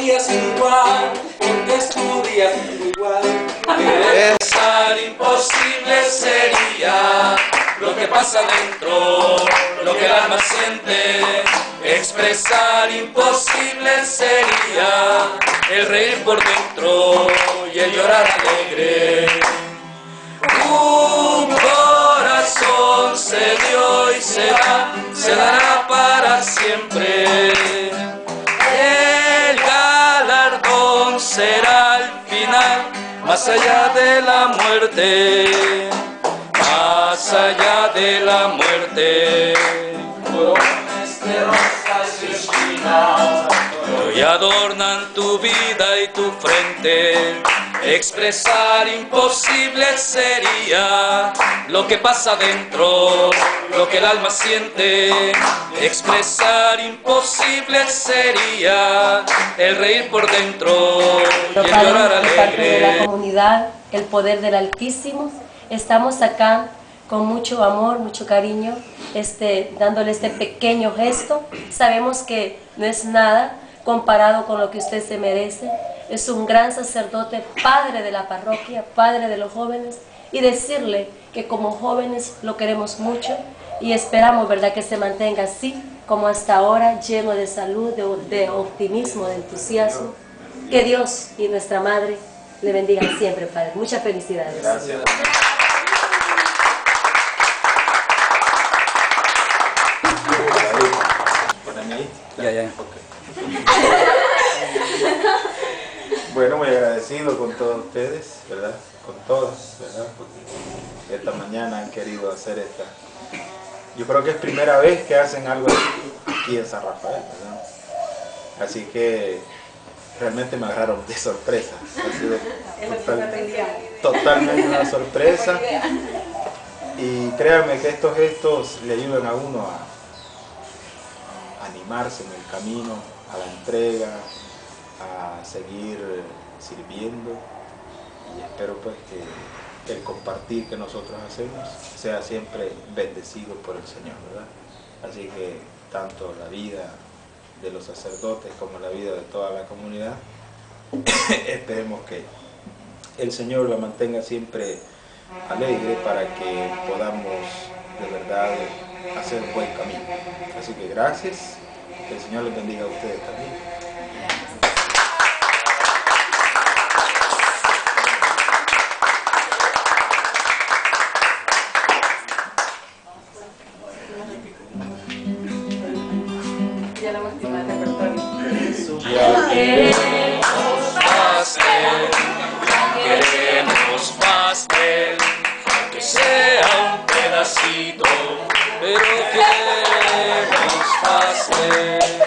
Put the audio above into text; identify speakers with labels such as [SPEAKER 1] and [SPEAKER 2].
[SPEAKER 1] días igual, antes tu día igual. Pensar imposible sería lo que pasa dentro, lo que el alma siente. Expresar imposible sería el reír por dentro y el llorar alegre. Un corazón se dio y se dará para siempre. El galardón será al final, más allá de la muerte, más allá de la muerte. Coronas de rosas y espinas hoy adornan tu vida y tu frente. Expresar imposible sería lo que pasa dentro, lo que el alma siente. Expresar imposible sería el reír por dentro y el llorar alegre.
[SPEAKER 2] Parte de la comunidad, el poder del Altísimo, estamos acá con mucho amor, mucho cariño, dándole este pequeño gesto. Sabemos que no es nada comparado con lo que usted se merece. Es un gran sacerdote, padre de la parroquia, padre de los jóvenes, y decirle que como jóvenes lo queremos mucho y esperamos, ¿verdad?, que se mantenga así como hasta ahora, lleno de salud, de optimismo, de entusiasmo. Que Dios y nuestra Madre le bendigan siempre, Padre. Muchas felicidades.
[SPEAKER 1] Gracias.
[SPEAKER 3] Ya. Bueno, muy agradecido con todos ustedes, ¿verdad? Con todas, ¿verdad? Porque esta mañana han querido hacer esta. Yo creo que es primera vez que hacen algo aquí en San Rafael, ¿verdad? Así que realmente me agarraron de sorpresa. Ha sido totalmente una sorpresa. Y créanme que estos gestos le ayudan a uno a animarse en el camino, a la entrega, a seguir sirviendo, y espero pues que el compartir que nosotros hacemos sea siempre bendecido por el Señor, ¿verdad? Así que tanto la vida de los sacerdotes como la vida de toda la comunidad, esperemos que el Señor la mantenga siempre alegre para que podamos de verdad hacer un buen camino. Así que gracias, que el Señor les bendiga a ustedes también.
[SPEAKER 2] Ya la última del repertorio.
[SPEAKER 1] Queremos pastel, que sea un pedacito, pero queremos pastel.